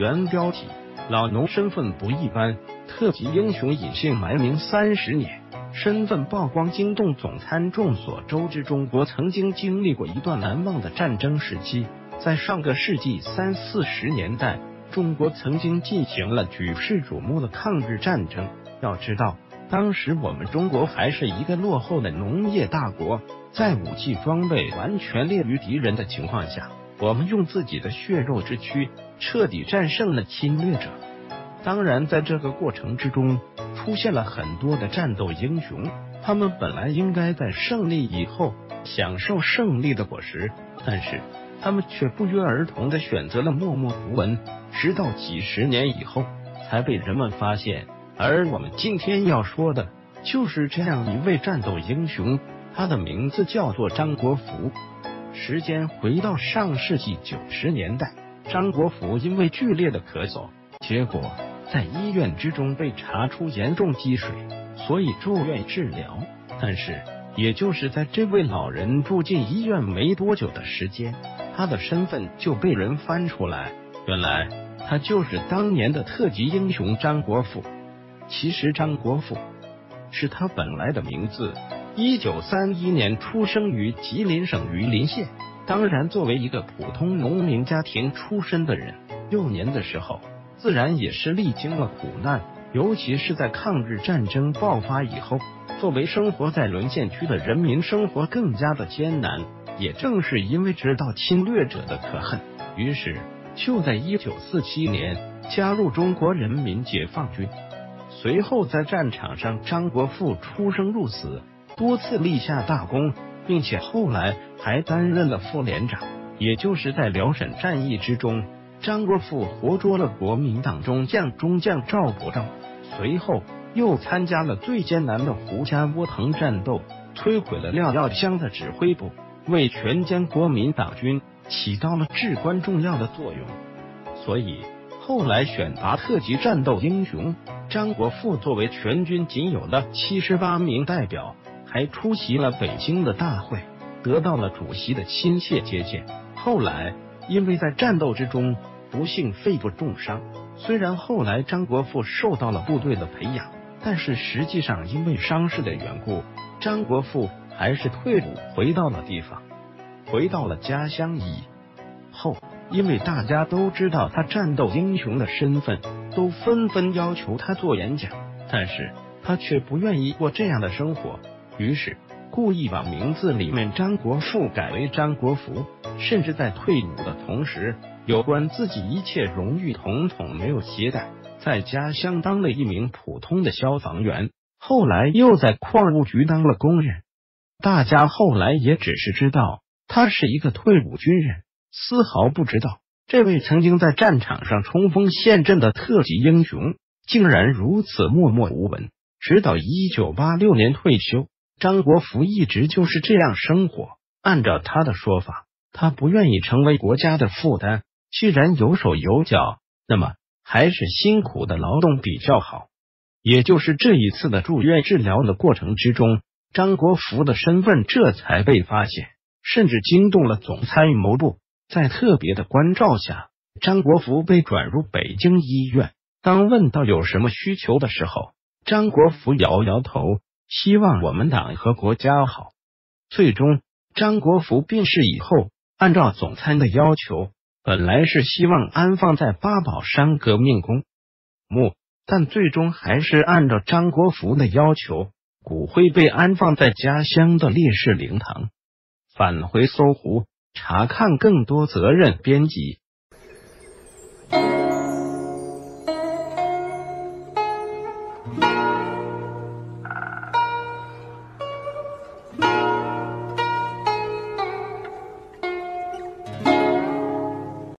原标题：老农身份不一般，特级英雄隐姓埋名30年，身份曝光惊动总参。众所周知，中国曾经经历过一段难忘的战争时期。在上个世纪30、40年代，中国曾经进行了举世瞩目的抗日战争。要知道，当时我们中国还是一个落后的农业大国，在武器装备完全劣于敌人的情况下，我们用自己的血肉之躯彻底战胜了侵略者。当然，在这个过程之中，出现了很多的战斗英雄，他们本来应该在胜利以后享受胜利的果实，但是他们却不约而同地选择了默默无闻，直到几十年以后才被人们发现。而我们今天要说的就是这样一位战斗英雄，他的名字叫做张国福。时间回到上世纪90年代，张国福因为剧烈的咳嗽，结果在医院之中被查出严重积水，所以住院治疗。但是也就是在这位老人住进医院没多久的时间，他的身份就被人翻出来，原来他就是当年的特级英雄张国福。其实张国福是他本来的名字，1931年出生于吉林省榆林县。当然，作为一个普通农民家庭出身的人，幼年的时候自然也是历经了苦难，尤其是在抗日战争爆发以后，作为生活在沦陷区的人民，生活更加的艰难。也正是因为知道侵略者的可恨，于是就在1947年加入中国人民解放军。随后在战场上，张国福出生入死，多次立下大功，并且后来还担任了副连长。也就是在辽沈战役之中，张国福活捉了国民党中将赵伯钊，随后又参加了最艰难的胡家窝棚战斗，摧毁了廖耀湘的指挥部，为全歼国民党军起到了至关重要的作用。所以后来选拔特级战斗英雄，张国福作为全军仅有的78名代表，还出席了北京的大会，得到了主席的亲切接见。后来因为在战斗之中不幸肺部重伤，虽然后来张国福受到了部队的培养，但是实际上因为伤势的缘故，张国福还是退伍回到了地方，回到了家乡以后。因为大家都知道他战斗英雄的身份，都纷纷要求他做演讲，但是他却不愿意过这样的生活，于是故意把名字里面张国福改为张国福，甚至在退伍的同时，有关自己一切荣誉统统没有携带，在家乡当了一名普通的消防员，后来又在矿务局当了工人。大家后来也只是知道他是一个退伍军人，丝毫不知道这位曾经在战场上冲锋陷阵的特级英雄竟然如此默默无闻。直到1986年退休，张国福一直就是这样生活。按照他的说法，他不愿意成为国家的负担，既然有手有脚，那么还是辛苦的劳动比较好。也就是这一次的住院治疗的过程之中，张国福的身份这才被发现，甚至惊动了总参谋部。在特别的关照下，张国福被转入北京医院。当问到有什么需求的时候，张国福摇摇头，希望我们党和国家好。最终张国福病逝以后，按照总参的要求，本来是希望安放在八宝山革命公墓，但最终还是按照张国福的要求，骨灰被安放在家乡的烈士灵堂。返回搜狐查看更多责任编辑